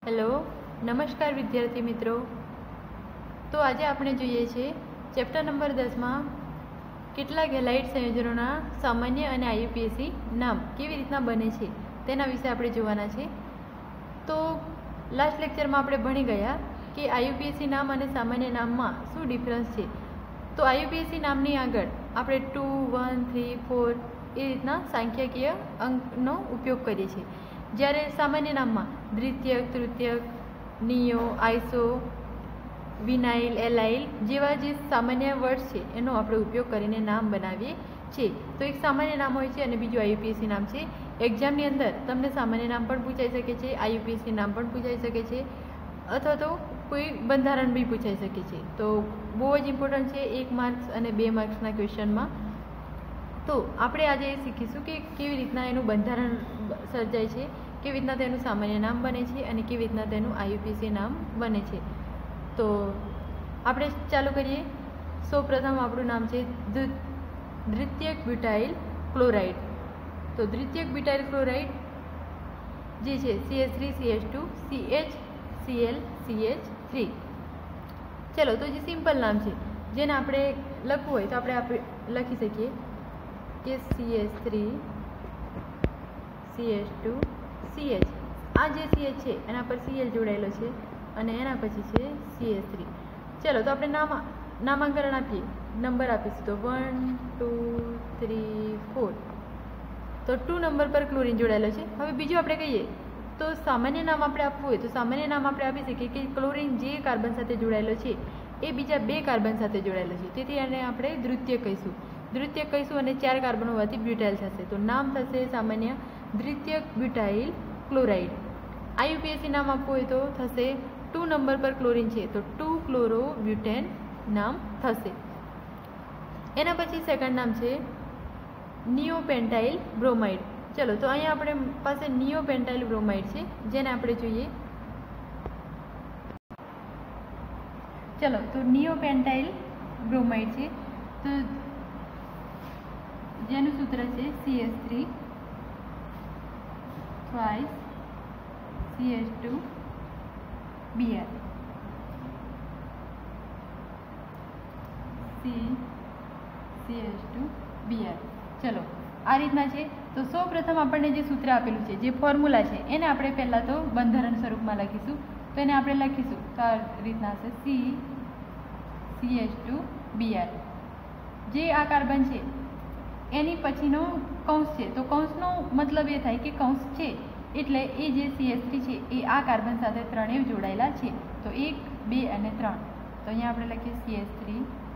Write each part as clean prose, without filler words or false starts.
Hello नमस्कार विद्यार्थी मित्रों। तो आज આપણે જોઈએ છે ચેપ્ટર નંબર 10 માં કેટલાક હેલાઇડ સંયોજનોના સામાન્ય અને આઈયુપીએસી નામ કેવી રીતના બને છે તેના વિશે આપણે જોવાના છે। તો લાસ્ટ લેક્ચરમાં આપણે ભણી ગયા કે આઈયુપીએસી નામ અને સામાન્ય નામમાં શું ડિફરન્સ છે। તો આઈયુપીએસી નામની આગળ આપણે 2, 1, 3, 4 એ રીતના સંખ્યાકીય અંકનો ઉપયોગ કરીએ છીએ, જ્યારે સામાન્ય નામમાં દ્વિતીયક, તૃતીયક, નિયો, આઈસો, વિનાઇલ, એલાઇલ જેવા જે સામાન્ય વર્ડ્સ છે એનો આપણે ઉપયોગ કરીને નામ બનાવીએ છીએ। તો એક સામાન્ય નામ હોય છે અને બીજું આઈયુપીએસી નામ છે। એક્ઝામની અંદર તમને સામાન્ય નામ પણ પૂછાઈ શકે છે, આઈયુપીએસી નામ પણ પૂછાઈ શકે છે, અથવા તો કોઈ બંધારણ બી પૂછાઈ શકે છે। તો બહુ જ ઇમ્પોર્ટન્ટ છે 1 માર્ક્સ અને 2 માર્ક્સના ક્વેશ્ચનમાં। તો આપણે આજે એ શીખીશું કે કેવી રીતના એનું બંધારણ સર્જાય છે, કેવી રીતના તેનું સામાન્ય નામ બને છે અને કેવી રીતના તેનું આઈયુપીએસી નામ બને છે। તો આપણે ચાલુ કરીએ। સૌપ્રથમ આપણું નામ છે દ્વિતીયક બ્યુટાઇલ ક્લોરાઇડ। તો દ્વિતીયક બ્યુટાઇલ ક્લોરાઇડ જે છે CH3CH2 CHCl CH3। ચલો, તો જે સિમ્પલ નામ છે જેને આપણે લખવું હોય તો આપણે લખી શકીએ કે CH3 CH2 CH। આ જે CH છે એના પર Cl જોડાયેલો છે અને એના પછી છે CH3। ચલો, તો આપણે નામાંકરણ આપીએ, નંબર આપીશું તો 1 2 3 4। તો 2 નંબર પર ક્લોરીન જોડાયેલો છે। હવે બીજું આપણે કહીએ તો સામાન્ય નામ આપણે આપવું હોય તો સામાન્ય નામ આપણે આપી શકીએ કે ક્લોરીન જે કાર્બન સાથે જોડાયેલો છે એ બીજા 2 કાર્બન સાથે જોડાયેલો છે, તેથી એને આપણે દ્વિતીયક કહીશું અને 4 કાર્બન હોવાથી બ્યુટાઇલ થશે। તો નામ થશે સામાન્ય દ્વિતીયક બ્યુટાઇલ ક્લોરાઇડ। આઈયુપીએસી નામ આપવું હોય તો થશે 2 નંબર પર ક્લોરીન છે તો 2 ક્લોરોબ્યુટેન નામ થશે। એના પછી સેકન્ડ નામ છે નિયોપેન્ટાઇલ બ્રોમાઇડ। ચલો, તો અહીંયા આપણે પાસે નિયોપેન્ટાઇલ બ્રોમાઇડ છે જેને આપણે જોઈએ। ચલો, તો નિયોપેન્ટાઇલ બ્રોમાઇડ છે તો જેનું સૂત્ર છે CH3 twice CH2 Br CH2 Br। ચલો, આ રીતના છે। તો સૌપ્રથમ આપણને જે સૂત્ર આપેલું છે, જે ફોર્મ્યુલા છે, એને આપણે પહેલાં તો બંધારણ સ્વરૂપમાં લખીશું। તો એને આપણે લખીશું તો આ રીતના હશે CH2 Br। જે આ કાર્બન છે એની પછીનો કૌંસ છે, તો કૌંસનો મતલબ એ થાય કે કૌંસ છે એટલે એ જે CH3 છે એ આ કાર્બન સાથે ત્રણેય જોડાયેલા છે। તો 1, 2 અને 3। તો અહીંયા આપણે લખીએ CH3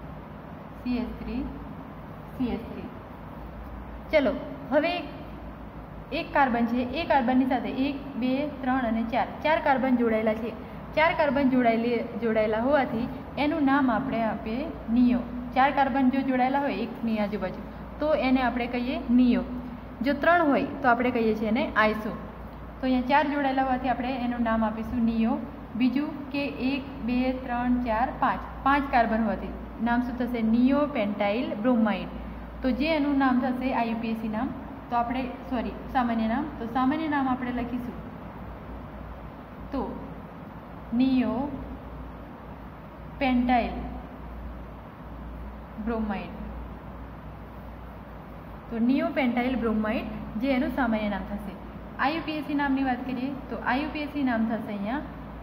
CH3। ચલો, હવે એક કાર્બન છે, એ કાર્બનની સાથે 1, 2, 3 અને 4 કાર્બન જોડાયેલા છે। 4 કાર્બન જોડાયેલા હોવાથી એનું નામ આપણે આપીએ નિયો। 4 કાર્બન જો જોડાયેલા હોય એકની આજુબાજુ તો એને આપણે કહીએ નિયો। જો 3 હોય તો આપણે કહીએ છીએ એને આઈસો। તો અહીંયા 4 જોડાયેલા હોવાથી આપણે એનું નામ આપીશું નિયો। બીજું કે 1, 2, 3, 4, 5 કાર્બન હોવાથી નામ શું થશે નિયોપેન્ટાઇલ બ્રોમાઇડ। તો જે એનું નામ થશે આઈયુપીએસી નામ, તો આપણે સામાન્ય નામ, તો સામાન્ય નામ આપણે લખીશું તો નિયોપેન્ટાઇલ બ્રોમાઇડ। તો નિયોપેન્ટાઇલ બ્રોમાઇડ જે એનું સામાન્ય નામ થશે। આઈયુપીએસી નામની વાત કરીએ તો આઈયુપીએસી નામ થશે અહીંયા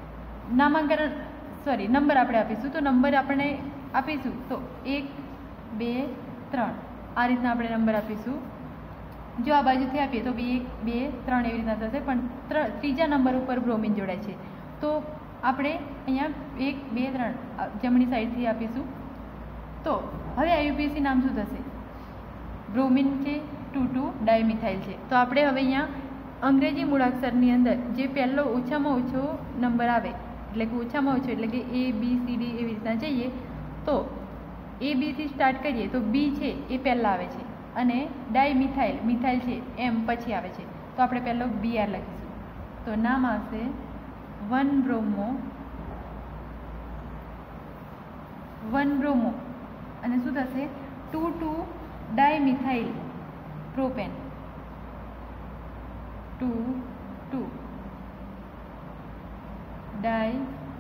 નંબર આપણે આપીશું। તો નંબર આપણે આપીશું તો 1, 2, 3 આ રીતના આપણે નંબર આપીશું। જો આ બાજુથી આપીએ તો 1, 2, 3 એવી રીતના થશે, પણ ત્રીજા નંબર ઉપર બ્રોમિન જોડાય છે તો આપણે અહીંયા 1, 2, 3 જમણી સાઈડથી આપીશું। તો હવે આઈયુપીએસી નામ શું થશે? બ્રોમિન છે, 2,2 ડાયમિથાઇલ છે। તો આપણે હવે અહીંયા અંગ્રેજી મૂળાક્ષરની અંદર જે પહેલો ઓછામાં ઓછો નંબર આવે એટલે કે ઓછામાં ઓછો એટલે કે ABCD એવી રીતના જઈએ તો AB થી સ્ટાર્ટ કરીએ તો B છે એ પહેલાં આવે છે અને મિથાઇલ છે એમ પછી આવે છે। તો આપણે પહેલો BR લખીશું તો નામ આવશે 1 બ્રોમો અને શું થશે 2,2 ડાયમિથાઇલ પ્રોપેન 2, 2 ડાય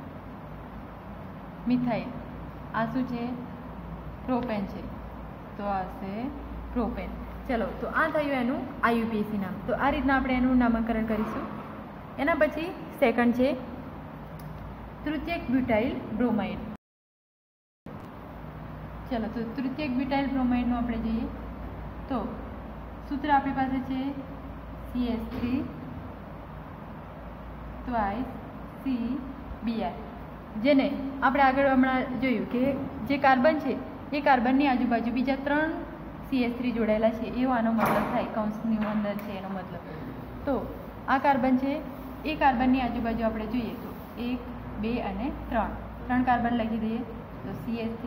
મિથાઇલ, આ શું છે? પ્રોપેન છે, તો આવશે પ્રોપેન. ચલો, તો આ થયું એનું IUPAC નામ. તો આ રીતના આપણે એનું નામકરણ કરીશું. એના પછી સેકન્ડ છે તૃતીયક બ્યુટાઇલ બ્રોમાઇડ. ચલો, તો તૃતીયક બ્યુટાઇલ બ્રોમાઇડનું આપણે જોઈએ તો સૂત્ર આપણી પાસે છે CH3 ટ્વાઇસ CBr, જેને આપણે આગળ હમણાં જોયું કે જે કાર્બન છે એ કાર્બનની આજુબાજુ બીજા 3 CH3 જોડાયેલા છે એવો આનો મતલબ થાય, કૌંસની અંદર છે એનો મતલબ. તો આ કાર્બન છે, એ કાર્બનની આજુબાજુ આપણે જોઈએ તો 1 2 અને 3 કાર્બન લખી દઈએ તો CH3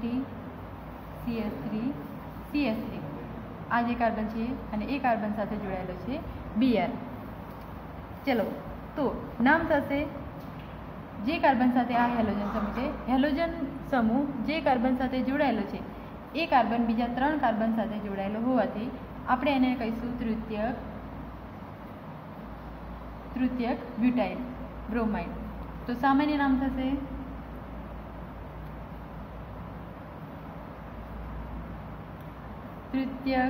CH3 આ જે કાર્બન છે અને એ કાર્બન સાથે જોડાયેલો છે Br. ચલો, તો નામ થશે જે કાર્બન સાથે આ હેલોજન સમૂહ છે, હેલોજન સમૂહ જે કાર્બન સાથે જોડાયેલો છે એ કાર્બન બીજા 3 કાર્બન સાથે જોડાયેલો હોવાથી આપણે એને કહીશું તૃતીયક બ્યુટાઇલ બ્રોમાઇડ. તો સામાન્ય નામ થશે તૃતીયક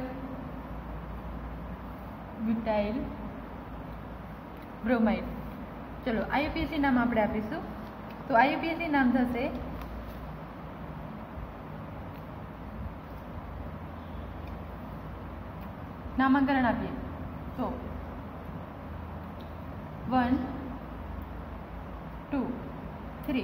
બ્યુટાઇલ બ્રોમાઇડ. ચલો, IUPAC નામ આપણે આપીશું. તો IUPAC નામ થશે નામાંકરણ આપીએ તો 1 2 3.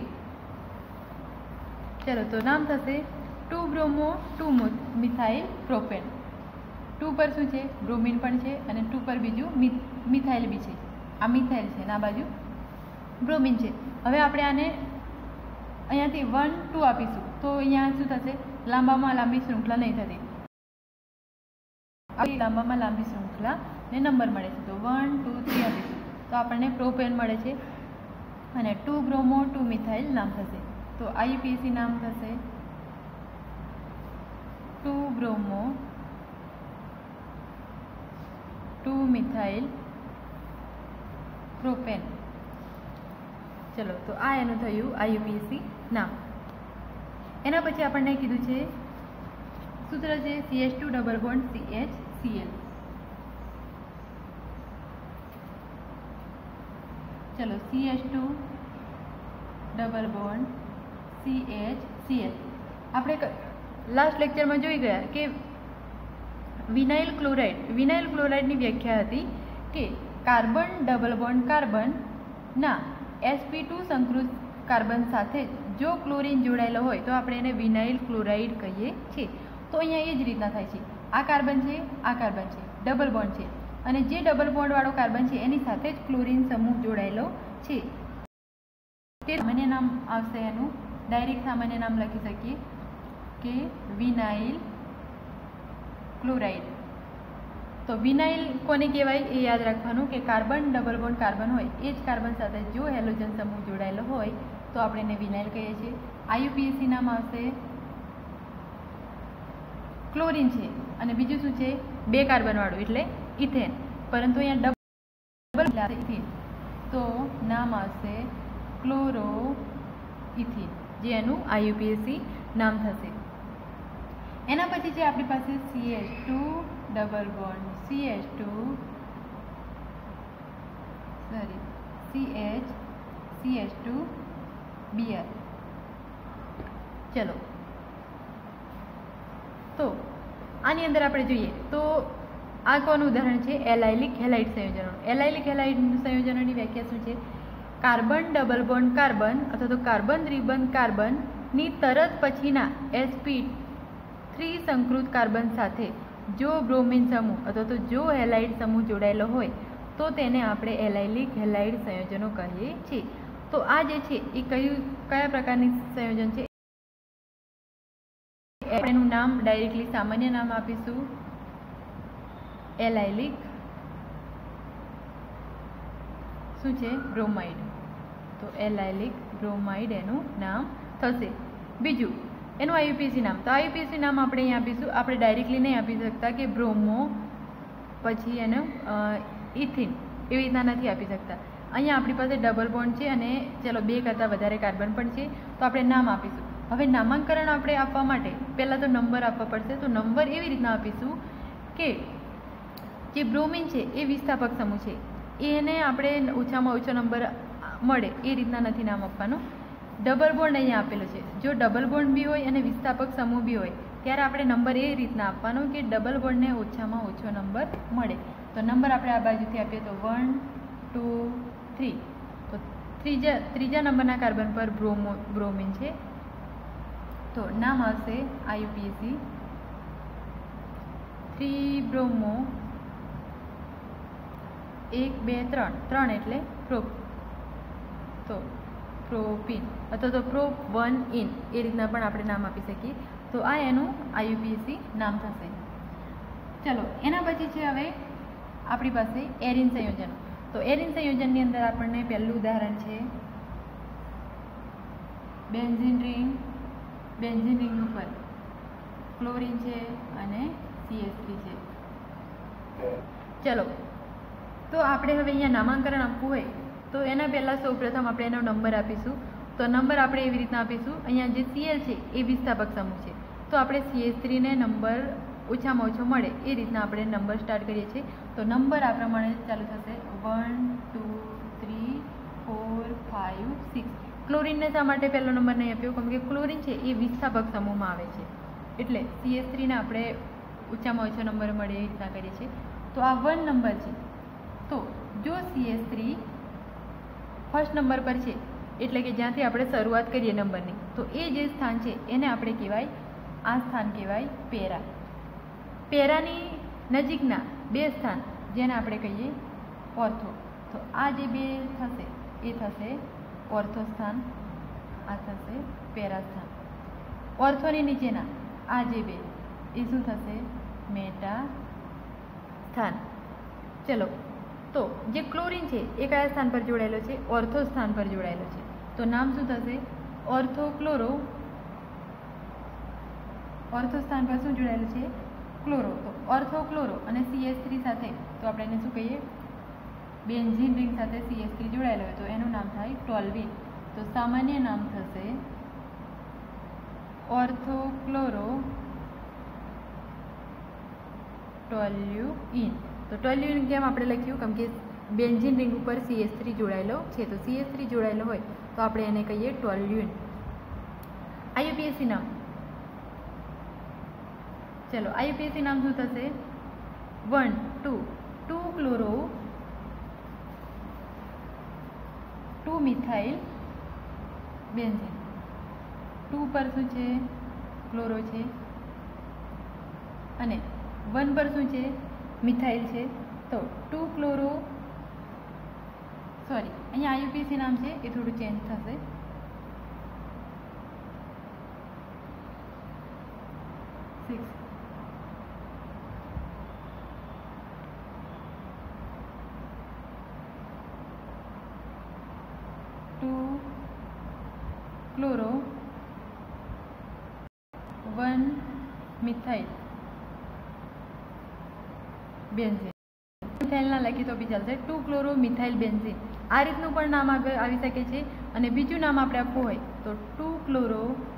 ચલો, તો નામ થશે 2-બ્રોમો 2-મિથાઇલ પ્રોપેન. 2 પર શું છે? બ્રોમિન પણ છે અને 2 પર બીજું મિથાઇલ બી છે. આ મિથાઇલ છે અને આ બાજુ બ્રોમિન છે. હવે આપણે આને અહીંયાથી 1 2 આપીશું તો અહીંયા શું થશે? લાંબામાં લાંબી શૃંખલા નહીં થતી, લાંબામાં લાંબી શૃંખલા ને નંબર મળે છે. તો 1 2 3 આપીશું તો આપણને પ્રોપેન મળે છે અને 2-બ્રોમો 2-મિથાઇલ નામ થશે. તો IUPAC નામ થશે 2-બ્રોમો 2-મિથાઇલ પ્રોપેન. ચલો, તો આ એનું થયું IUPAC નામ. એના પછી આપણને કીધું છે સૂત્ર છે CH2 ડબલ બોન્ડ CHCl. ચલો, CH2 ડબલ બોન્ડ CHCl. આપણે લાસ્ટ લેક્ચરમાં જોઈ ગયા કે વિનાઇલ ક્લોરાઇડની વ્યાખ્યા હતી કે કાર્બન ડબલ બોન્ડ કાર્બનના sp2 સંકૃત કાર્બન સાથે જો ક્લોરીન જોડાયેલો હોય તો આપણે એને વિનાઇલ ક્લોરાઇડ કહીએ છીએ. તો અહીંયા એ જ રીતના થાય છે. આ કાર્બન છે, આ કાર્બન છે, ડબલ બોન્ડ છે અને જે ડબલ બોન્ડવાળો કાર્બન છે એની સાથે જ ક્લોરીન સમૂહ જોડાયેલો છે. તે સામાન્ય નામ આવશે એનું, ડાયરેક્ટ સામાન્ય નામ લખી શકીએ કે વિનાઇલ ક્લોરાઇડ. તો વિનાઇલ કોને કહેવાય એ યાદ રાખવાનું કે કાર્બન ડબલ બોન્ડ કાર્બન હોય એ જ કાર્બન સાથે જો હેલોજન સમૂહ જોડાયેલો હોય તો આપણે એને વિનાઇલ કહીએ છીએ. IUPAC નામ આવશે ક્લોરીન છે અને બીજું શું છે? 2 કાર્બનવાળું એટલે ઇથેન, પરંતુ અહીંયા ડબલ ઇથેન તો નામ આવશે ક્લોરો ઇથિન, જે એનું IUPAC નામ થશે. એના પછી છે આપણી પાસે CH2 double bond CH2 Br. ચલો, તો આની અંદર આપણે જોઈએ તો આ કોનું ઉદાહરણ છે? એલાઇલિક હેલાઇડ સંયોજનો. એલાઇલિક હેલાઇડ સંયોજનોની વ્યાખ્યા શું છે? કાર્બન ડબલ બોન્ડ કાર્બન અથવા તો કાર્બન ત્રિબંધ કાર્બનની તરત પછીના sp3 સંકૃત કાર્બન સાથે જો બ્રોમિન સમૂહ અથવા તો જો હેલાઇડ સમૂહ જોડાયેલો હોય તો તેને આપણે એલાઇલિક હેલાઇડ સંયોજનો કહીએ છીએ. તો આ જે છે એ કયા પ્રકારની સંયોજન છે? એનું નામ ડાયરેક્ટલી સામાન્ય નામ આપીશું એલાઇલિક શું છે? બ્રોમાઇડ. તો એલાઇલિક બ્રોમાઇડ એનું નામ થશે. બીજું એનું IUPAC નામ. તો IUPAC નામ આપણે અહીં આપીશું, આપણે ડાયરેક્ટલી નહીં આપી શકતા કે બ્રોમો પછી એનું ઇથિન એવી રીતના નથી આપી શકતા. અહીંયા આપણી પાસે ડબલ બોન્ડ છે અને ચલો 2 કરતાં વધારે કાર્બન પણ છે, તો આપણે નામ આપીશું. હવે નામાંકરણ આપણે આપવા માટે પહેલાં તો નંબર આપવા પડશે. તો નંબર એવી રીતના આપીશું કે જે બ્રોમિન છે એ વિસ્થાપક સમૂહ છે, એને આપણે ઓછામાં ઓછો નંબર મળે એ રીતના નથી નામ આપવાનું. ડબલ બોન્ડ અહીંયા આપેલો છે, જો ડબલ બોન્ડ બી હોય અને વિસ્થાપક સમૂહ બી હોય ત્યારે આપણે નંબર એ રીતના આપવાનો કે ડબલ બોન્ડને ઓછામાં ઓછો નંબર મળે. તો નંબર આપણે આ બાજુથી આપીએ તો 1 2 3. તો ત્રીજા નંબરના કાર્બન પર બ્રોમિન છે, તો નામ આવશે IUPAC 3 બ્રોમો 1 2 3 એટલે પ્રોપ, તો પ્રોપીન અથવા તો prop1in એ રીતના પણ આપણે નામ આપી શકીએ. તો આ એનું IUPAC નામ થશે. ચલો એના પછી છે હવે આપણી પાસે એરિન સંયોજનો. તો એરિન સંયોજનની અંદર આપણને પહેલું ઉદાહરણ છે બેન્ઝીન રિંગ. બેન્ઝીન રિંગ ઉપર ક્લોરીન છે અને CH3 છે. ચલો તો આપણે હવે અહીંયા નામાંકરણ આપવું હોય તો એના પહેલાં સૌપ્રથમ આપણે એનો નંબર આપીશું. તો નંબર આપણે એવી રીતના આપીશું, અહીંયા જે Cl છે એ વિસ્થાપક સમૂહ છે, તો આપણે CH3 ને નંબર ઓછામાં ઓછો મળે એ રીતના આપણે નંબર સ્ટાર્ટ કરીએ છીએ. તો નંબર આ પ્રમાણે ચાલુ થશે 1 2 3 4 5 6. ક્લોરીનને શા માટે પહેલો નંબર નહીં આપ્યો? કેમ કે ક્લોરીન છે એ વિસ્થાપક સમૂહમાં આવે છે, એટલે CH3 ને આપણે ઓછામાં ઓછો નંબર મળે એ રીતના કરીએ છીએ. તો આ 1 નંબર છે, તો જો CH3 ફર્સ્ટ નંબર પર છે એટલે કે જ્યાંથી આપણે શરૂઆત કરીએ નંબરની, તો એ જે સ્થાન છે એને આપણે કહેવાય, આ સ્થાન કહેવાય પેરા. પેરાની નજીકના 2 સ્થાન જેને આપણે કહીએ ઓર્થો. તો આ જે 2 થશે એ થશે ઓર્થો સ્થાન, આ થશે પેરા સ્થાન. ઓર્થોની નીચેના આ જે 2 એ શું થશે? મેટા સ્થાન. ચલો તો જે ક્લોરીન છે એ કયા સ્થાન પર જોડાયેલો છે? ઓર્થો સ્થાન પર જોડાયેલો છે. તો નામ શું થશે? ઓર્થોક્લોરો. ઓર્થો સ્થાન પર શું જોડાયેલું છે? ક્લોરો. તો ઓર્થોક્લોરો અને CH3 સાથે, તો આપણે એને શું કહીએ? બેન્ઝીન રિંગ સાથે CH3 જોડાયેલો હોય તો એનું નામ થાય ટોલ્યુઇન. તો સામાન્ય નામ થશે ઓર્થોક્લોરો ટોલ્યુઇન. તો ટોલ્યુઇન કેમ આપણે લખ્યું? કેમ કે બેન્ઝીન રિંગ ઉપર CH3 જોડાયેલો છે, તો CH3 જોડાયેલો હોય તો આપણે એને કહીએ ટોલ્યુઇન. IUPAC નામ, ચલો IUPAC નામ શું થશે? 1 2 2 ક્લોરો 2 મિથાઇલ બેન્ઝીન. 2 પર શું છે? ક્લોરો છે અને 1 પર શું છે? મિથાઇલ છે. તો 2 ક્લોરો, સોરી અહીંયા IUPAC નામ છે એ થોડું ચેન્જ થશે. 6 2 ક્લોરો 1 મિથાઇલ બેન્ઝીન. મિથાઇલ ના લખી તો બી ચાલશે. 2 ક્લોરો મિથાઇલ બેન્ઝીન આ રીતનું પણ નામ આવી શકે છે. અને બીજું નામ આપણે આપવું હોય તો 2 ક્લોરો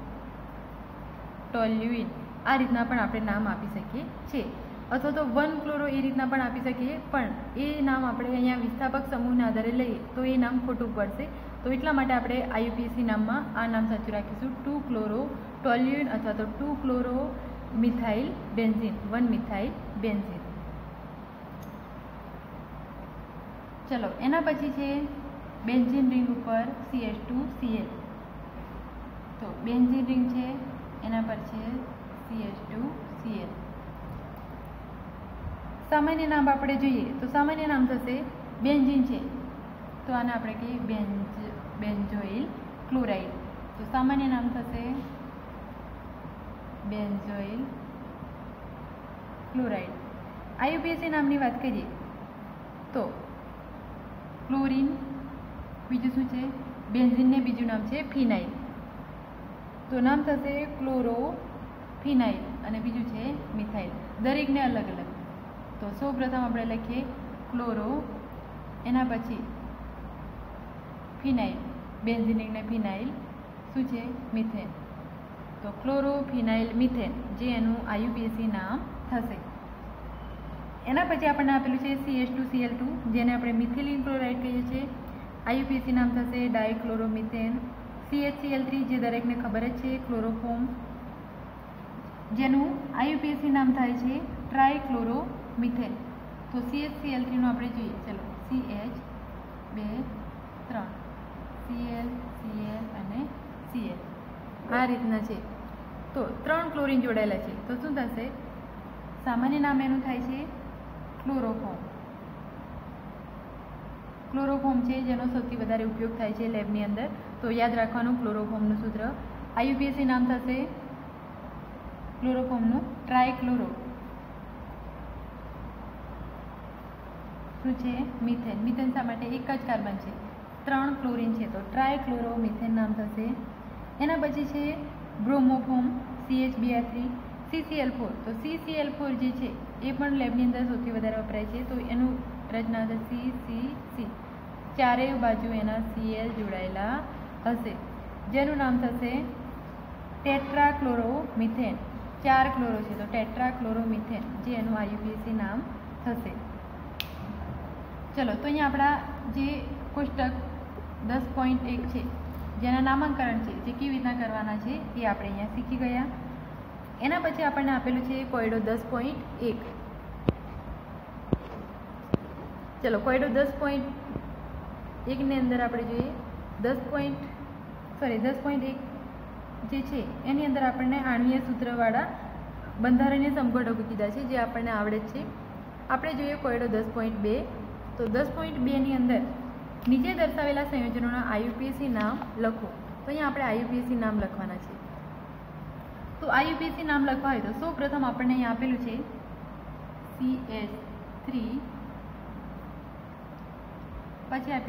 ટોલ્યુઇન આ રીતના પણ આપણે નામ આપી શકીએ છીએ. અથવા તો 1 ક્લોરો એ રીતના પણ આપી શકીએ, પણ એ નામ આપણે અહીંયા વિસ્થાપક સમૂહના આધારે લઈએ તો એ નામ ખોટું પડશે. તો એટલા માટે આપણે IUPAC નામમાં આ નામ સાચું રાખીશું, 2 ક્લોરો ટોલ્યુઇન અથવા તો 2 chloro methyl benzene, 1 methyl benzene. ચલો એના પછી છે બેન્ઝીન રિંગ ઉપર CH2Cl. તો બેન્ઝીન રિંગ છે એના પર છે CH2Cl. સામાન્ય નામ આપણે જોઈએ તો સામાન્ય નામ થશે બેન્ઝીન છે તો આને આપણે કહીએ બેન્ઝોઇલ ક્લોરાઇડ. તો સામાન્ય નામ થશે બેન્ઝોઇલ ક્લોરાઇડ. IUPAC નામની વાત કરીએ તો ક્લોરીન, બીજું શું છે? બેન્ઝીનને બીજું નામ છે ફિનાઇલ. તો નામ થશે ક્લોરો ફિનાઇલ અને બીજું છે મિથાઇલ, દરેકને અલગ અલગ. તો સૌ પ્રથમ આપણે લખીએ ક્લોરો, એના પછી ફિનાઇલ, બેન્ઝીન ને ફિનાઇલ શું છે? મિથેન. તો ક્લોરોફિનાઇલ મિથેન જે એનું IUPAC નામ થશે. એના પછી આપણને આપેલું છે CH2Cl2 જેને આપણે મિથિલિન ક્લોરાઇડ કહીએ છીએ. IUPAC નામ થશે ડાયક્લોરોમિથેન. CHCl3 જે દરેકને ખબર જ છે ક્લોરોફોર્મ જેનું IUPAC નામ થાય છે ટ્રાયક્લોરોમિથેન. તો CHCl3 નું આપણે જોઈએ. ચલો CH 2 3 Cl Cl અને Cl આ રીતના છે. તો 3 ક્લોરીન જોડાયેલા છે. તો શું થશે? સામાન્ય નામ એનું થાય છે ક્લોરોફોર્મ. ક્લોરોફોર્મ છે જેનો સૌથી વધારે ઉપયોગ થાય છે લેબની અંદર. તો યાદ રાખવાનું ક્લોરોફોર્મનું સૂત્ર. IUPAC નામ થશે ક્લોરોફોર્મનું ટ્રાયક્લોરો શું છે? મિથેન. મિથેન શા માટે? એક જ કાર્બન છે, 3 ક્લોરીન છે તો ટ્રાયક્લોરો મિથેન નામ થશે. એના પછી છે બ્રોમોફોર્મ CHBr3 CCl4. તો CCl4 જે છે એ પણ લેબની અંદર સૌથી વધારે વપરાય છે. તો એનું રચના થશે CCC. ચારેય બાજુ એના Cl જોડાયેલા હશે જેનું નામ થશે ટેટ્રાક્લોરોમિથેન. 4 ક્લોરો છે તો ટેટ્રાક્લોરોમિથેન જે એનું IUPAC નામ થશે. ચલો તો અહીંયા આપણા જે કોષ્ટક 10.1 છે જેના નામાંકરણ છે જે કેવી રીતના કરવાના છે એ આપણે અહીંયા શીખી ગયા. એના પછી આપણને આપેલું છે કોયડો 10.1. ચલો કોયડો 10.1 ની અંદર આપણે જોઈએ 10.1 જે છે એની અંદર આપણને આણ્વીય સૂત્રવાળા બંધારણીય સમઘટકો કીધા છે જે આપણને આવડે છે. આપણે જોઈએ કોયડો 10.2. તો 10.2 ની અંદર નીચે દર્શાવેલા સંયોજનોના IUPAC નામ લખો. તો અહીંયા આપણે IUPAC નામ લખવાના છે. તો IUPAC નામ લખવા હોય તો સૌ પ્રથમ આપણને અહીંયા આપેલું છે CH3 પછી આપ્યું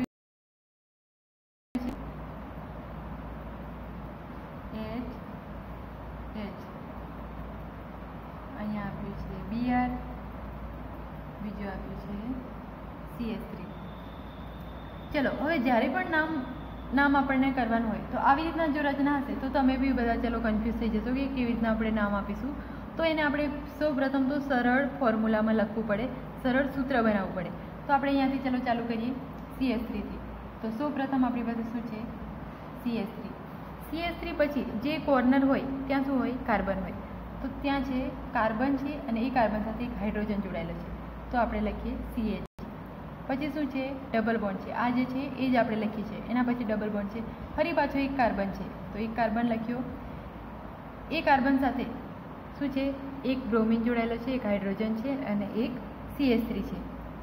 અહીંયા આપ્યું છે Br, બીજું આપ્યું છે CH3. ચલો હવે જ્યારે પણ નામ આપણને કરવાનું હોય તો આવી રીતના જો રચના હશે તો તમે બી બધા ચલો કન્ફ્યુઝ થઈ જશો કે કેવી રીતના આપણે નામ આપીશું. તો એને આપણે સૌ પ્રથમ તો સરળ ફોર્મ્યુલામાં લખવું પડે, સરળ સૂત્ર બનાવવું પડે. તો આપણે અહીંયાથી ચલો ચાલુ કરીએ CH3 થી. તો સૌ પ્રથમ આપણી પાસે શું છે? CH3. CH3 પછી જે કોર્નર હોય ત્યાં શું હોય? કાર્બન હોય. તો ત્યાં છે કાર્બન છે અને એ કાર્બન સાથે એક હાઇડ્રોજન જોડાયેલો છે તો આપણે લખીએ CH. પછી શું છે? ડબલ બોન્ડ છે. આ જે છે એ જ આપણે લખીએ છીએ. એના પછી ડબલ બોન્ડ છે. ફરી પાછો એક કાર્બન છે તો એક કાર્બન લખ્યો. એ કાર્બન સાથે શું છે? એક બ્રોમિન જોડાયેલો છે, એક હાઇડ્રોજન છે અને એક CH3 છે.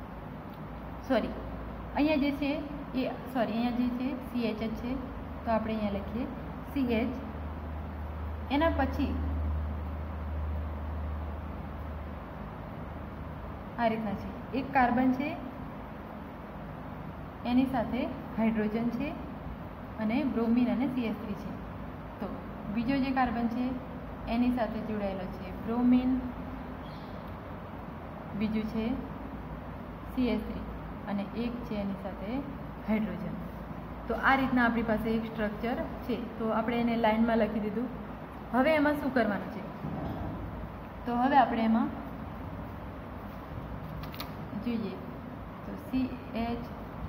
અહીંયા જે છે CH જ છે તો આપણે અહીંયા લખીએ CH. એના પછી આ રીતના છે એક કાર્બન છે એની સાથે હાઇડ્રોજન છે અને બ્રોમિન અને CH3 છે. તો બીજો જે કાર્બન છે એની સાથે જોડાયેલો છે બ્રોમિન, બીજું છે CH3 અને એક છે એની સાથે હાઇડ્રોજન. તો આ રીતના આપણી પાસે એક સ્ટ્રક્ચર છે. તો આપણે એને લાઇનમાં લખી દીધું. હવે એમાં શું કરવાનું છે? તો હવે આપણે એમાં જોઈએ તો CH,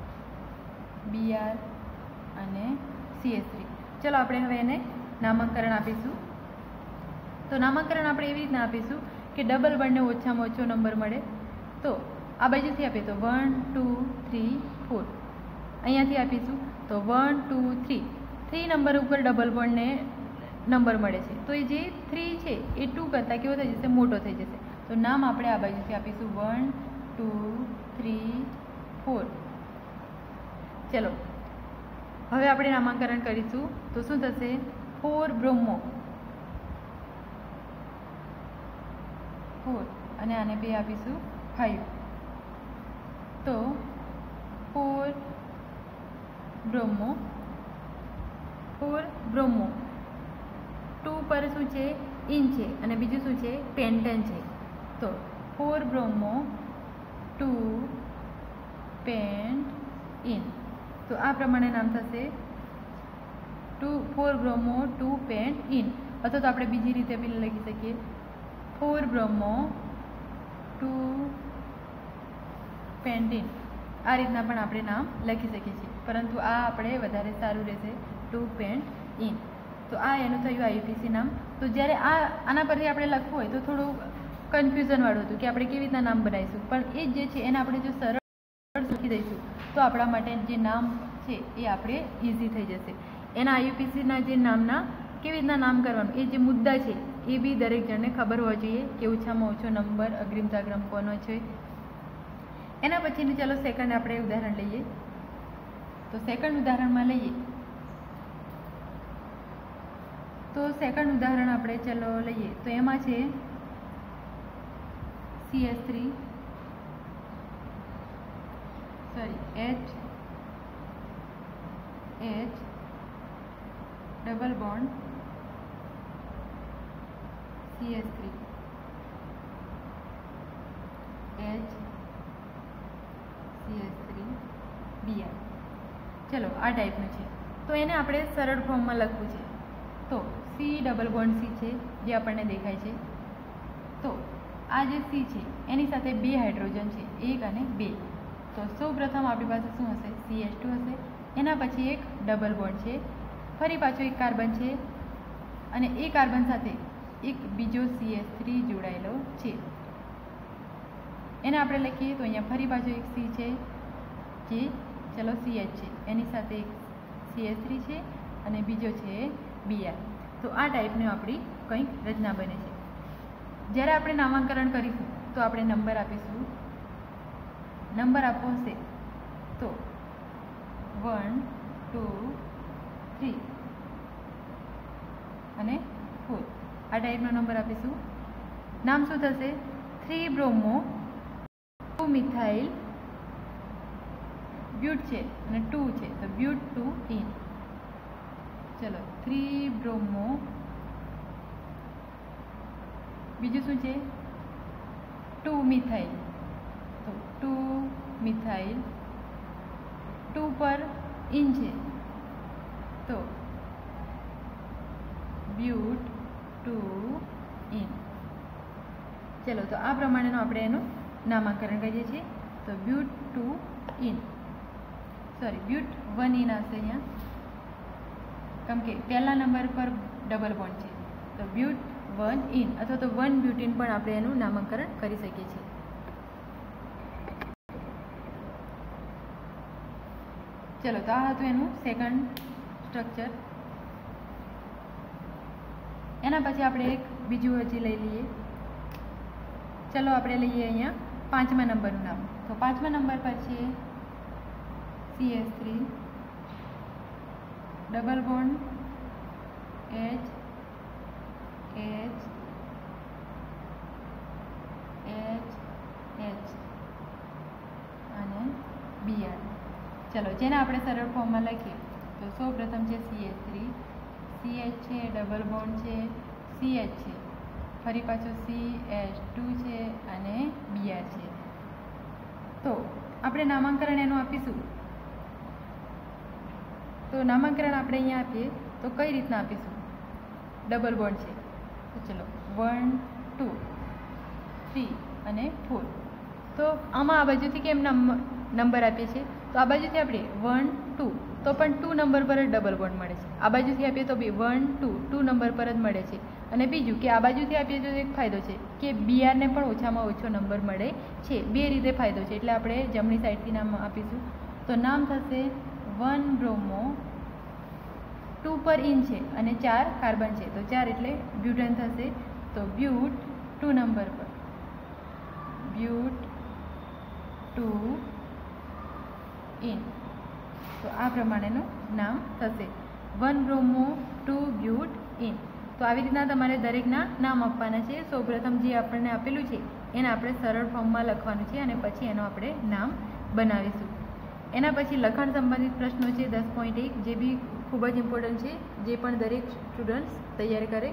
Br અને CH3. ચલો આપણે હવે એને નામાંકરણ આપીશું. તો નામાંકરણ આપણે એવી રીતના આપીશું કે ડબલ બોન્ડને ઓછામાં ઓછો નંબર મળે. તો આ બાજુથી આપીએ તો 1 2 3 4. અહીંયાથી આપીશું તો 1 2 3. 3 નંબર ઉપર ડબલ બોન્ડને નંબર મળે છે તો એ જે 3 છે એ 2 કરતાં કેવો થઈ જશે? મોટો થઈ જશે. તો નામ આપણે આ બાજુથી આપીશું 1 2 3 4. ચલો હવે આપણે નામાંકરણ કરીશું તો શું થશે? 4 બ્રોમો 4 અને આને બે આપીશું 5. તો 4 બ્રોમો 2 પર શું છે? ઇન છે અને બીજું શું છે? પેન્ટેન છે. તો 4 બ્રોમો 2 પેન્ટ ઇન. તો આ પ્રમાણે નામ થશે 4-બ્રોમો 2-પેન્ટઇન, અથવા તો આપણે બીજી રીતે બી લખી શકીએ 4-બ્રોમો 2-પેન્ટઇન. આ રીતના પણ આપણે નામ લખી શકીએ છીએ, પરંતુ આ આપણે વધારે સારું રહેશે 2-પેન્ટઇન. તો આ એનું થયું આઈયુપીસી નામ. તો જ્યારે આના પરથી આપણે લખવું હોય તો થોડું કન્ફ્યુઝનવાળું હતું કે આપણે કેવી રીતના નામ બનાવીશું, પણ એ જે છે એને આપણે જો સરળ લખી દઈશું તો આપણા માટે જે નામ છે એ આપણે ઇઝી થઈ જશે. એના આઈયુપીસીના જે નામના કેવી રીતના નામ કરવાનું, એ જે મુદ્દા છે એ બી દરેક જણને ખબર હોવા જોઈએ કે ઓછામાં ઓછો નંબર અગ્રિમતાગ્રમ કોનો છે. એના પછીનું ચાલો સેકન્ડ આપણે ઉદાહરણ લઈએ. તો સેકન્ડ ઉદાહરણમાં લઈએ તો સેકન્ડ ઉદાહરણ આપણે ચલો લઈએ તો એમાં છે CH3 H double bond CH3 H CH3 Br. ચલો આ ટાઈપનું છે. તો એને આપણે સરળ ફોર્મમાં લખવું છે. તો C ડબલ બોન્ડ C છે જે આપણને દેખાય છે. તો આ જે C છે એની સાથે 2 હાઇડ્રોજન છે, 1 અને 2. તો સૌ પ્રથમ આપણી પાસે શું હશે? CH2 હશે. એના પછી એક ડબલ બોન્ડ છે, ફરી પાછો એક કાર્બન છે, અને એ કાર્બન સાથે એક બીજો CH3 જોડાયેલો છે. એને આપણે લખીએ તો અહીંયા ફરી પાછો એક C છે જે ચલો CH છે, એની સાથે એક CH3 છે અને બીજો છે Br. તો આ ટાઈપની આપણી કંઈક રચના બને છે. જ્યારે આપણે નામાંકરણ કરીશું તો આપણે નંબર આપીશું. નંબર આપવો હશે તો 1 2 3 અને 4 આ ટાઈપનો નંબર આપીશું. નામ શું થશે? 3-બ્રોમો 2-મિથાઇલ બ્યુટ છે અને 2 છે તો બ્યુટ 2-ઇન. ચલો 3-બ્રોમો બીજું શું છે? 2-મિથાઇલ તો 2-મિથાઇલ 2 પર ઇન છે તો બ્યુટ 2-ઇન. ચલો તો આ પ્રમાણેનું આપણે એનું નામાંકરણ કરીએ છીએ. તો બ્યુટ 2-ઇન બ્યુટ 1-ઇન આવશે અહીંયા, કેમ કે પહેલા નંબર પર ડબલ બોન્ડ છે તો બ્યુટ 1-ઇન અથવા તો 1-બ્યુટીન પણ આપણે એનું નામાંકરણ કરી શકીએ છીએ. ચલો તો આ હતું એનું સેકન્ડ સ્ટ્રક્ચર. એના પછી આપણે એક બીજું હજી લઈ લઈએ. ચલો આપણે લઈએ અહીંયા 5મા નંબરનું નામ. તો 5મા નંબર પર છે CH3 double bond H H H H અને Br. ચલો જેને આપણે સરળ ફોર્મમાં લખીએ તો સૌ પ્રથમ છે CH3 CH છે, ડબલ બોન્ડ છે, CH છે, ફરી પાછો CH2 છે અને Br છે. તો આપણે નામાંકરણ એનું આપીશું. તો નામાંકરણ આપણે અહીંયા આપીએ તો કઈ રીતના આપીશું? ડબલ બોન્ડ છે તો ચલો 1 2 3 અને 4. તો આમાં આ બાજુથી કેમ નંબર આપીએ છીએ? તો આ બાજુથી આપણે 1 2 તો પણ 2 નંબર પર જ ડબલ બોન્ડ મળે છે. આ બાજુથી આપીએ તો બી 1 2 નંબર પર જ મળે છે. અને બીજું કે આ બાજુથી આપીએ તો એક ફાયદો છે કે બીઆરને પણ ઓછામાં ઓછો નંબર મળે છે. 2 રીતે ફાયદો છે, એટલે આપણે જમણી સાઈડથી નામ આપીશું. તો નામ થશે 1-બ્રોમો 2 પર ઇન છે અને 4 કાર્બન છે તો 4 એટલે બ્યુટેન થશે. તો બ્યુટ 2 નંબર પર બ્યુટ 2 ઇન. તો આ પ્રમાણેનું નામ થશે 1-બ્રોમો 2 બ્યુટ ઇન. તો આવી રીતના તમારે દરેકના નામ આપવાના છે. સૌપ્રથમ જે આપણને આપેલું છે એને આપણે સરળ ફોર્મમાં લખવાનું છે અને પછી એનું આપણે નામ બનાવીશું. એના પછી લખાણ સંબંધિત પ્રશ્નો છે 10.1 જે બી ખૂબ જ ઇમ્પોર્ટન્ટ છે, જે પણ દરેક સ્ટુડન્ટ્સ તૈયાર કરે.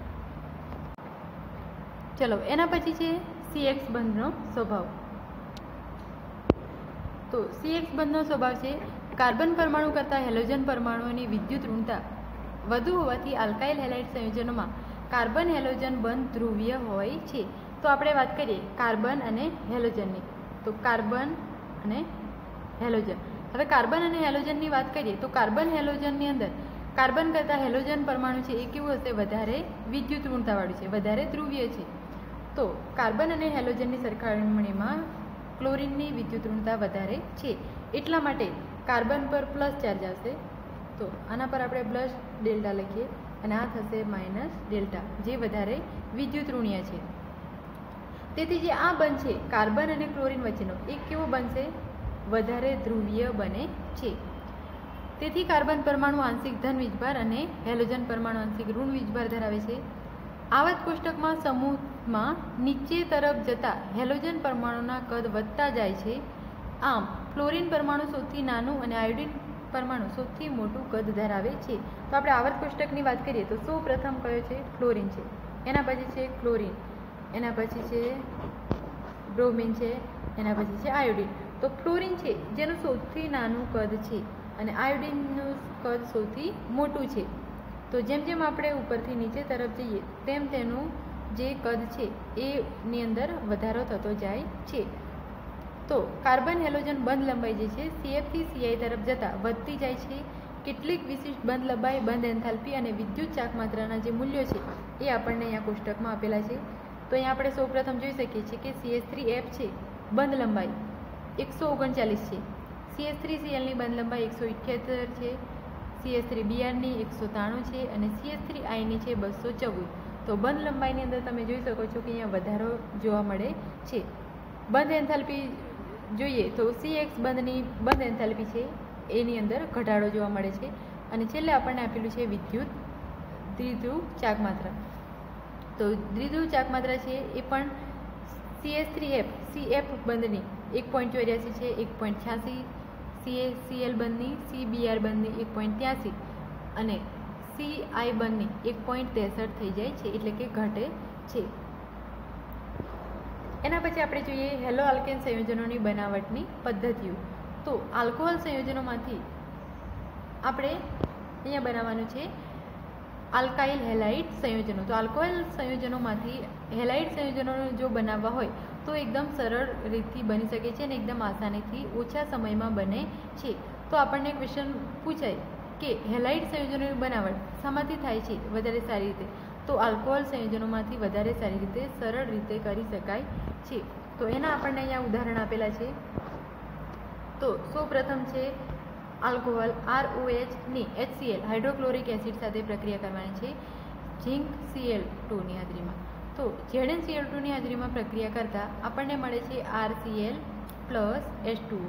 ચલો એના પછી છે CX બંધનો સ્વભાવ. તો CX બંધનો સ્વભાવ છે કાર્બન પરમાણુ કરતાં હેલોજન પરમાણુઓની વિદ્યુત ઋણતા વધુ હોવાથી આલ્કાઇલ હેલાઇડ સંયોજનોમાં કાર્બન હેલોજન બંધ ધ્રુવીય હોય છે. તો આપણે વાત કરીએ કાર્બન અને હેલોજનની. તો કાર્બન અને હેલોજન. હવે કાર્બન અને હેલોજનની વાત કરીએ તો કાર્બન હેલોજનની અંદર કાર્બન કરતાં હેલોજન પરમાણુ છે એ કેવું હશે? વધારે વિદ્યુત ઋણતાવાળું છે, વધારે ધ્રુવીય છે. તો કાર્બન અને હેલોજનની સરખામણીમાં ક્લોરીનની વિદ્યુત ઋણતા વધારે છે. એટલા માટે કાર્બન પર પ્લસ ચાર્જ આવશે. તો આના પર આપણે પ્લસ ડેલ્ટા લખીએ અને આ થશે માઇનસ ડેલ્ટા, જે વધારે વિદ્યુત ઋણીય છે. તેથી જે આ બંધ છે કાર્બન અને ક્લોરીન વચ્ચેનો એ કેવો બનશે? વધારે ધ્રુવીય બને છે. તેથી કાર્બન પરમાણુ આંશિક ધન વીજભાર અને હેલોજન પરમાણુ આંશિક ઋણ વીજભાર ધરાવે છે. આવર્ત કોષ્ટકમાં સમૂહમાં નીચે તરફ જતા હેલોજન પરમાણુના કદ વધતા જાય છે. આમ ફ્લોરિન પરમાણુ સૌથી નાનું અને આયોડિન પરમાણુ સૌથી મોટું કદ ધરાવે છે. તો આપણે આવર્ત કોષ્ટકની વાત કરીએ તો સૌ પ્રથમ કયો છે? ફ્લોરિન છે, એના પછી છે ક્લોરિન, એના પછી છે બ્રોમિન છે, એના પછી છે આયોડિન. તો ફ્લોરિન છે જેનું સૌથી નાનું કદ છે અને આયોડિનનું કદ સૌથી મોટું છે. તો જેમ જેમ આપણે ઉપરથી નીચે તરફ જઈએ તેમ તેનું જે કદ છે એની અંદર વધારો થતો જાય છે. તો કાર્બન હેલોજન બંધ લંબાઈ જે છે CF થી CI તરફ જતાં વધતી જાય છે. કેટલીક વિશિષ્ટ બંધ લંબાઈ, બંધ એન્થાલ્પી અને વિદ્યુત ચાકમાત્રાના જે મૂલ્યો છે એ આપણને અહીંયા કોષ્ટકમાં આપેલા છે. તો અહીંયા આપણે સૌપ્રથમ જોઈ શકીએ છીએ કે CH3F છે બંધ લંબાઈ 139 છે, CH3Clની બંધ લંબાઈ 178 છે, CH3Brની 193 છે અને CH3Iની છે 214. તો બંધ લંબાઈની અંદર તમે જોઈ શકો છો કે અહીંયા વધારો જોવા મળે છે. બંધ એન્થાલ્પી જોઈએ તો CX બંધની બંધ એન્થાલ્પી છે એની અંદર ઘટાડો જોવા મળે છે. અને છેલ્લે આપણને આપેલું છે વિદ્યુત દ્વિધ્રુવ ચાકમાત્રા. તો દ્વિધ્રુવ ચાકમાત્રા છે એ પણ CH3F CF બંધની 1.84 છે, 1.86, CL બંધની, CBr બંધની 1.83 અને CI બંધની 1.63 થઈ જાય છે, એટલે કે ઘટે છે. એના પછી આપણે જોઈએ હેલો આલ્કેન સંયોજનોની બનાવટની પદ્ધતિઓ. તો આલ્કોહોલ સંયોજનોમાંથી આપણે અહીંયા બનાવવાનું છે આલ્કાઇલ હેલાઇડ સંયોજનો. તો આલ્કોહોલ સંયોજનોમાંથી હેલાઇડ સંયોજનો જો બનાવવા હોય તો એકદમ સરળ રીતથી બની શકે છે અને એકદમ આસાનીથી ઓછા સમયમાં બને છે. તો આપણને ક્વેશ્ચન પૂછાય કે હેલાઇડ સંયોજનોની બનાવટ શામાંથી થાય છે વધારે સારી રીતે? તો આલ્કોહોલ સંયોજનોમાંથી વધારે સારી રીતે સરળ રીતે કરી શકાય છે. તો એના આપણને અહીંયા ઉદાહરણ આપેલા છે. તો સૌપ્રથમ છે આલ્કોહોલ ROHની HCl હાઇડ્રોક્લોરિક એસિડ સાથે પ્રક્રિયા કરવાની છે ઝિંક Cl2ની હાજરીમાં. તો ZnCl2ની હાજરીમાં પ્રક્રિયા કરતાં આપણને મળે છે RCl પ્લસ H2O.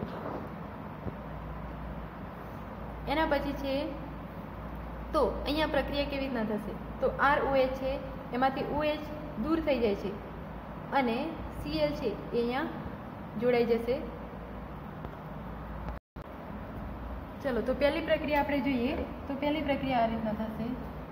એના પછી છે તો અહીંયા પ્રક્રિયા કેવી રીતના થશે? તો ROH છે એમાંથી OH દૂર થઈ જાય છે અને Cl છે એ અહીંયા જોડાઈ જશે. ચલો તો પહેલી પ્રક્રિયા આપણે જોઈએ તો પહેલી પ્રક્રિયા આ રીતના થશે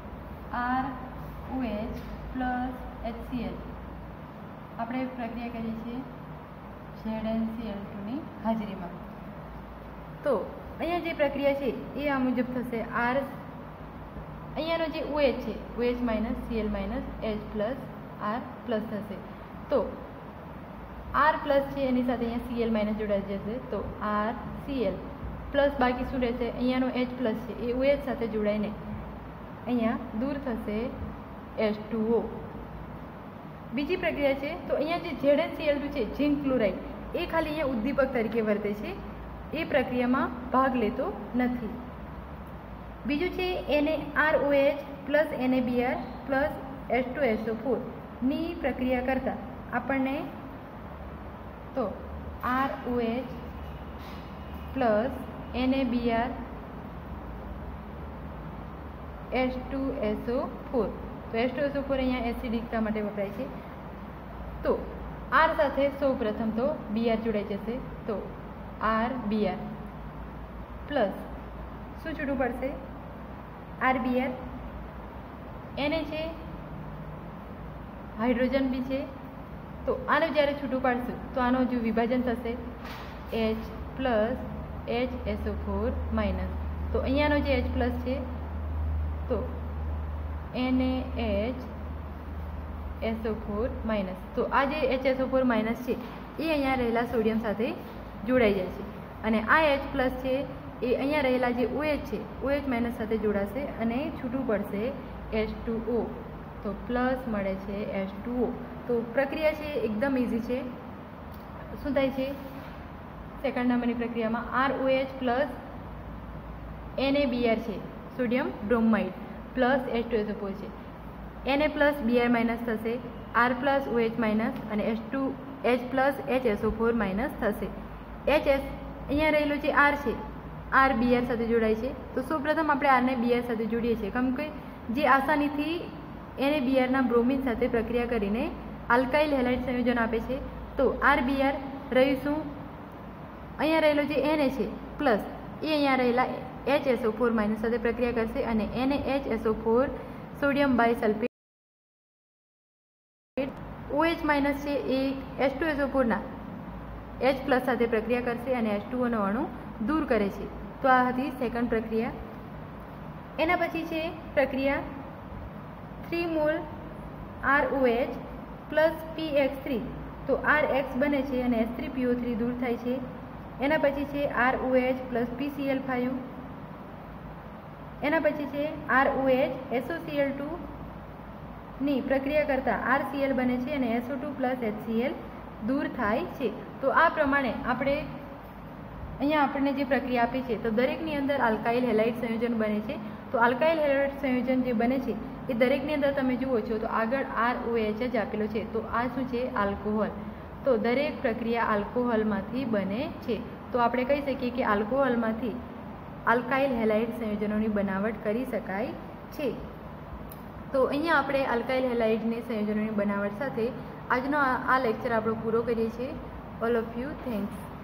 ROH પ્લસ HCl. આપણે પ્રક્રિયા કરીએ છીએ ZnCl2ની હાજરીમાં. તો અહીંયા જે પ્રક્રિયા છે એ આ મુજબ થશે. અહીંયાનો જે OH છે OH minus Cl minus H plus R plus થશે. તો R પ્લસ છે એની સાથે અહીંયા Cl માઇનસ જોડાઈ જશે. તો RCl પ્લસ બાકી શું રહેશે? અહીંયાનો H પ્લસ છે એ OH સાથે જોડાઈને અહીંયા દૂર થશે H2O. બીજી પ્રક્રિયા છે તો અહીંયા જે ZnCl2 છે ઝિંક ક્લોરાઇડ એ ખાલી અહીંયા ઉદ્દીપક તરીકે વર્તે છે, એ પ્રક્રિયામાં ભાગ લેતો નથી. બીજું છે NaROH plus NaBr plus H2SO4 ની પ્રક્રિયા કરતાં આપણને તો ROH પ્લસ NaBr H2SO4. તો H2SO4 અહીંયા એસિડિકતા માટે વપરાય છે. તો R સાથે સૌ પ્રથમ તો Br જોડાઈ જશે. તો RBr પ્લસ શું છૂટું પડશે? RBr. Na છે હાઇડ્રોજન બી છે. તો આનું જ્યારે છૂટું પાડશું તો આનું જો વિભાજન થશે H પ્લસ HSO4 માઇનસ. તો અહીંયાનો જે H પ્લસ છે તો NaHSO4 માઇનસ. તો આ જે HSO4 માઇનસ છે એ અહીંયા રહેલા સોડિયમ સાથે જોડાઈ જાય છે અને આ H પ્લસ છે એ અહીંયા રહેલા જે OH છે OH માઇનસ સાથે જોડાશે અને છૂટું પડશે H2O. તો પ્લસ મળે છે H2O. તો પ્રક્રિયા છે એકદમ ઇઝી છે. શું થાય છે સેકન્ડ નંબરની પ્રક્રિયામાં ROH પ્લસ NaBr છે સોડિયમ બ્રોમાઇડ પ્લસ H2SO4 છે. Na પ્લસ Br માઇનસ થશે, R પ્લસ OH માઇનસ અને H પ્લસ HSO4 માઇનસ થશે. અહીંયા રહેલું જે R છે R Br સાથે જોડાય છે. તો સૌપ્રથમ આપણે આરને Br સાથે જોડીએ છીએ કેમ કે જે આસાનીથી NaBrના બ્રોમિન સાથે પ્રક્રિયા કરીને આલ્કાઇલ હેલાઇડ સંયોજન આપે છે. તો RBr રહીશું અહીંયા રહેલો જે Na છે પ્લસ એ અહીંયા રહેલા HSO4 માઇનસ સાથે પ્રક્રિયા કરશે અને NaHSO4 સોડિયમ બાયસલ્ફેટ OH માઇનસ છે એ H2SO4 ના H પ્લસ સાથે પ્રક્રિયા કરશે અને H2O નો અણુ દૂર કરે છે. તો આ હતી સેકન્ડ પ્રક્રિયા. એના પછી છે પ્રક્રિયા 3 મોલ ROH પ્લસ PX3. તો RX બને છે અને H3PO3 દૂર થાય છે. એના પછી છે ROH પ્લસ PCl5. એના પછી છે ROH SOCl2 ની પ્રક્રિયા કરતાં RCl બને છે અને SO2 પ્લસ HCl દૂર થાય છે. તો આ પ્રમાણે આપણે અહીંયા આપણને જે પ્રક્રિયા આપી છે તો દરેકની અંદર આલ્કાઇલ હેલાઇડ સંયોજન બને છે. તો આલ્કાઇલ હેલાઇડ સંયોજન જે બને છે એ દરેકની અંદર તમે જુઓ છો તો આગળ ROH જ આપેલો છે. તો આ શું છે આલ્કોહોલ. તો દરેક પ્રક્રિયા આલ્કોહોલમાંથી બને છે. તો આપણે કહી શકીએ કે આલ્કોહોલમાંથી આલ્કાઇલ હેલાઇડ સંયોજનોની બનાવટ કરી શકાય છે. તો અહીંયા આપણે આલ્કાઇલ હેલાઇડની સંયોજનોની બનાવટ સાથે આજનો આ લેક્ચર આપણો પૂરો કરીએ છીએ. All of you thanks.